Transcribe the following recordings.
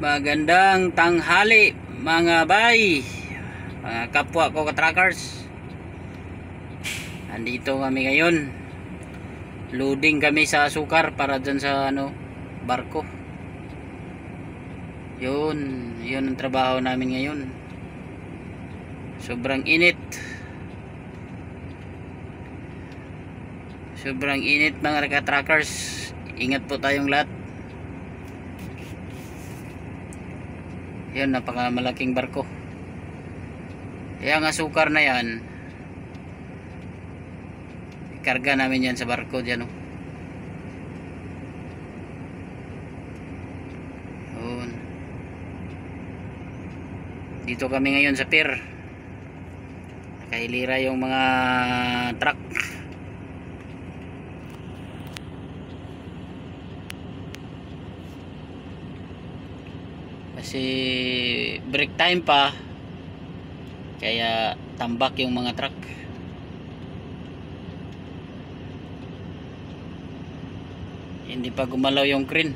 Magandang tanghali mga bay, mga kapwa ko ka-trackers. Andito kami ngayon. Loading kami sa sukar para dyan sa barko. Yun ang trabaho namin ngayon. Sobrang init. Sobrang init mga ka-trackers. Ingat po tayong lahat. Yan, napakamalaking barko. Yung asukar na yan, ikarga namin yan sa barko dyan. Yun. Dito kami ngayon sa pier. Nakahilira yung mga truck. Kasi break time pa, kaya tambak yung mga truck. Hindi pa gumalaw yung crane.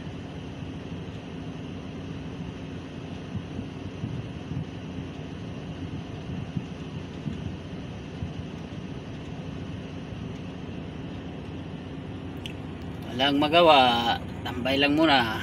Walang magawa, tambay lang muna.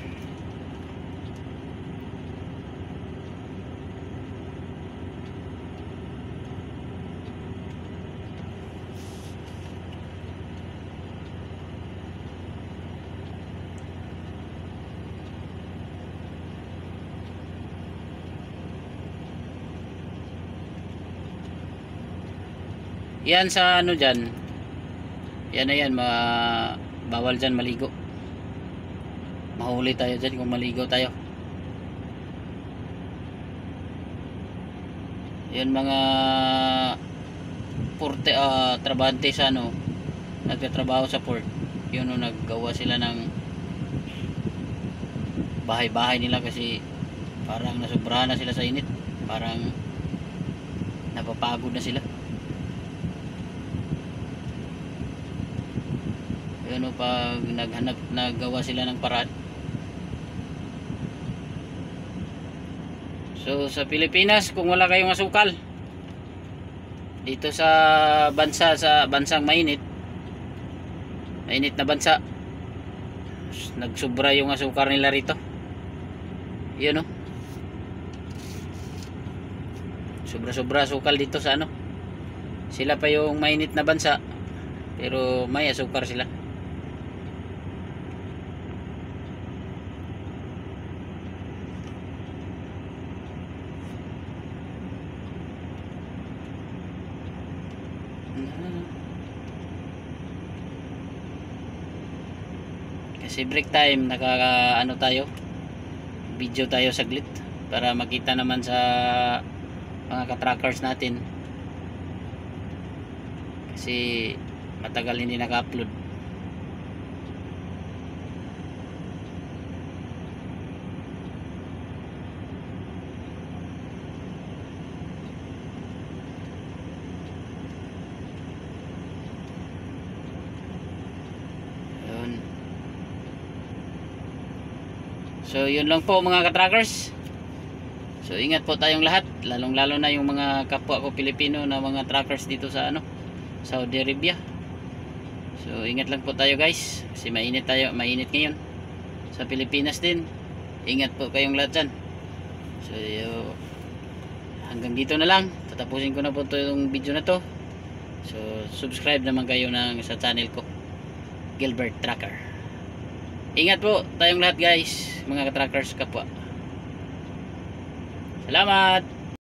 Yan sa dyan, yan na yan, bawal dyan maligo. Mahuli tayo dyan kung maligo tayo. Yan mga porte, trabante sa nagtatrabaho sa port. Yun naggawa sila ng bahay-bahay nila kasi parang nasobrahan na sila sa init. Parang napapagod na sila. Pag naggawa sila ng paraan. So sa Pilipinas, kung wala kayong asukal dito sa bansang mainit na bansa, nagsubra yung asukar nila rito. Yun sobra asukal dito sa sila pa yung mainit na bansa pero may asukar sila. Kasi break time, tayo, video tayo saglit para makita naman sa mga ka-trackers natin kasi matagal hindi naka-upload. So yun lang po mga ka-trackers. So ingat po tayong lahat, lalong lalo na yung mga kapwa ko Pilipino na mga trackers dito sa Saudi Arabia. So ingat lang po tayo guys kasi mainit ngayon sa Pilipinas din. Ingat po kayong lahat dyan. So hanggang dito na lang, tatapusin ko na po itong video na to. So subscribe naman kayo sa channel ko, Gilbert Tracker. Ingat po tayong lahat guys, mga ka-trackers kapwa. Salamat!